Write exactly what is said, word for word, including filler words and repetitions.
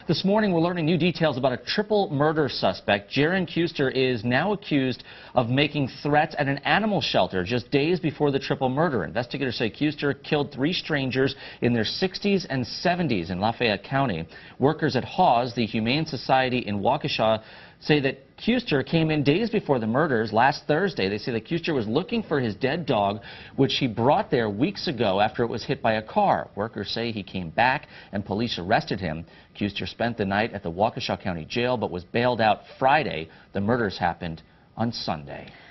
This morning, we're learning new details about a triple murder suspect. Jaren Kuester is now accused of making threats at an animal shelter just days before the triple murder. Investigators say Kuester killed three strangers in their sixties and seventies in Lafayette County. Workers at Hawes, the Humane Society in Waukesha, say that Kuester came in days before the murders last Thursday. They say that Kuester was looking for his dead dog, which he brought there weeks ago after it was hit by a car. Workers say he came back and police arrested him. Kuester spent the night at the Waukesha County Jail but was bailed out Friday. The murders happened on Sunday.